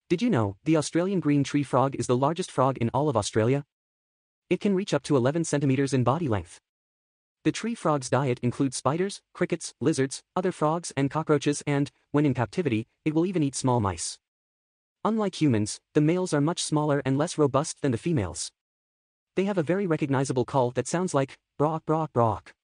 Did you know, the Australian green tree frog is the largest frog in all of Australia? It can reach up to 11 centimeters in body length. The tree frog's diet includes spiders, crickets, lizards, other frogs and cockroaches and, when in captivity, it will even eat small mice. Unlike humans, the males are much smaller and less robust than the females. They have a very recognizable call that sounds like, "brock brock brock."